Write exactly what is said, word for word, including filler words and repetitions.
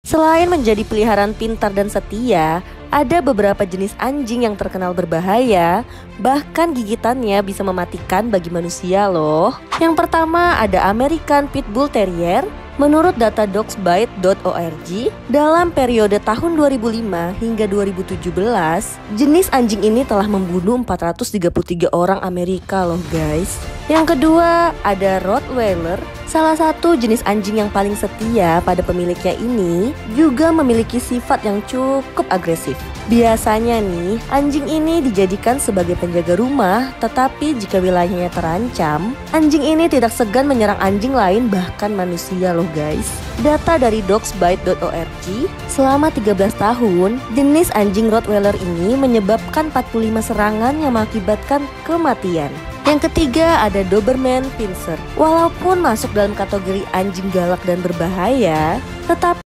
Selain menjadi peliharaan pintar dan setia, ada beberapa jenis anjing yang terkenal berbahaya, bahkan gigitannya bisa mematikan bagi manusia loh. Yang pertama ada American Pitbull Terrier. Menurut data dogsbite dot org, dalam periode tahun dua ribu lima hingga dua ribu tujuh belas, jenis anjing ini telah membunuh empat ratus tiga puluh tiga orang Amerika loh guys. Yang kedua ada Rottweiler. Salah satu jenis anjing yang paling setia pada pemiliknya ini juga memiliki sifat yang cukup agresif. Biasanya nih, anjing ini dijadikan sebagai penjaga rumah, tetapi jika wilayahnya terancam, anjing ini tidak segan menyerang anjing lain bahkan manusia loh guys. Data dari dogsbite dot org, selama tiga belas tahun, jenis anjing Rottweiler ini menyebabkan empat puluh lima serangan yang mengakibatkan kematian. Yang ketiga ada Doberman Pinscher. Walaupun masuk dalam kategori anjing galak dan berbahaya, tetapi